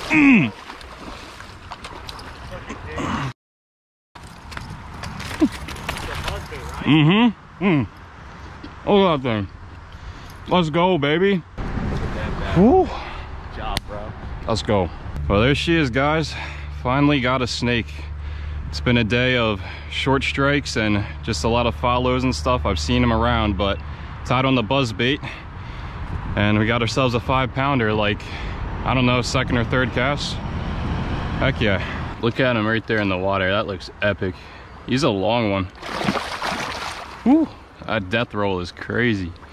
Look at that thing. Let's go, baby. Woo. Good job, bro. Let's go. Well, there she is, guys. Finally got a snake. It's been a day of short strikes and just a lot of follows and stuff. I've seen them around, but tied on the buzzbait, and we got ourselves a 5-pounder, like, I don't know, second or third cast. Heck yeah. Look at him right there in the water. That looks epic. He's a long one. Woo. That death roll is crazy.